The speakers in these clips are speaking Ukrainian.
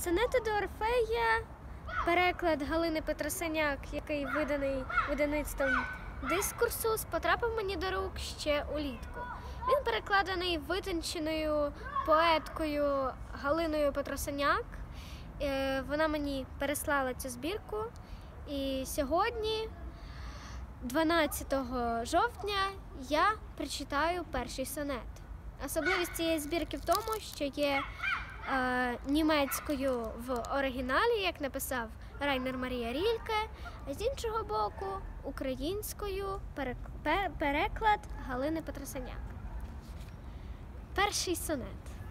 Сонети до Орфея, переклад Галини Петросяняк, який виданий видавництвом Дискурсус, потрапив мені до рук ще улітку. Він перекладений витонченою поеткою Галиною Петросяняк. Вона мені переслала цю збірку. І сьогодні, 12 жовтня, я прочитаю перший сонет. Особливість цієї збірки в тому, що є німецькою в оригіналі, як написав Райнер Марія Рільке, а з іншого боку українською переклад Галини Петросяняк. Перший сонет.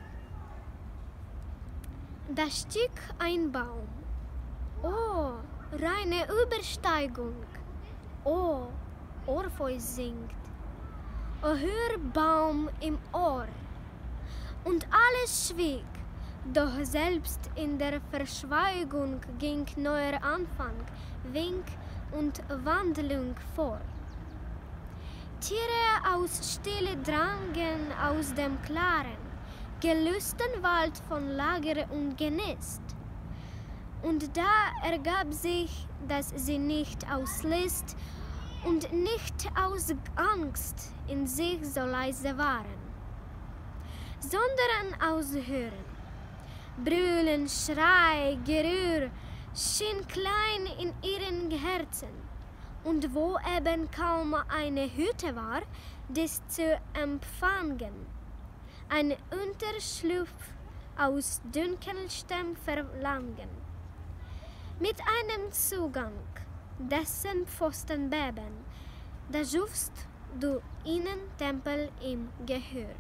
Da stieg ein Baum. Oh, reine Übersteigung. Oh, Orpheus singt. Oh, hör Baum im Ohr. Und alles schwieg, doch selbst in der Verschweigung ging neuer Anfang, Wink und Wandlung vor. Tiere aus Stille drangen aus dem Klaren, gelüsten Wald von Lager und Genest. Und da ergab sich, dass sie nicht aus List und nicht aus Angst in sich so leise waren, sondern aus Hören. Brüllen, Schrei, Gerühr schien klein in ihren Herzen. Und wo eben kaum eine Hütte war, dies zu empfangen, ein Unterschlupf aus dünkelstem Verlangen. Mit einem Zugang, dessen Pfosten beben, da schufst du ihnen Tempel im Gehör.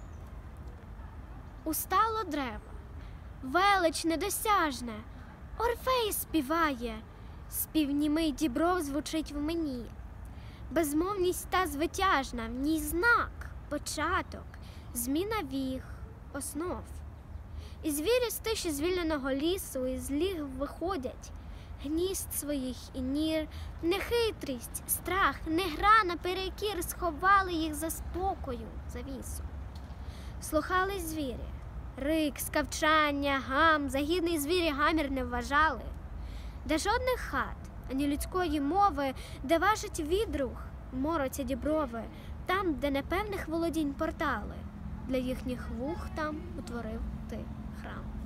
Устало древо, велич недосяжне, Орфей співає, спів німий дібров звучить в мені. Безмовність та звитяжна, в ній знак, початок, зміна віг, основ. І звірі з тиші звільненого лісу із ліг виходять, гнізд своїх і нір, нехитрість, страх, негра наперекір сховали їх за спокою, завісу. Слухали звірі, рик, скавчання, гам, загідний звірі гамір не вважали. Де жодних хат, ані людської мови, де важить відрух, мороться діброви, там, де непевних володінь портали, для їхніх вух там утворив ти храм.